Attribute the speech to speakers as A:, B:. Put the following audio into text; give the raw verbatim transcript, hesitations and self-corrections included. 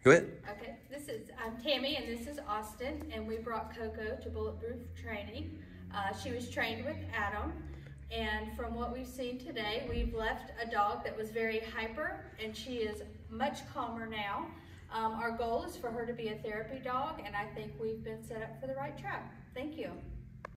A: Go ahead.
B: Okay, this is, I'm Tammy and this is Austin, and we brought Coco to Bulletproof Training. Uh, she was trained with Adam, and from what we've seen today, we've left a dog that was very hyper, and she is much calmer now. Um, our goal is for her to be a therapy dog, and I think we've been set up for the right track. Thank you.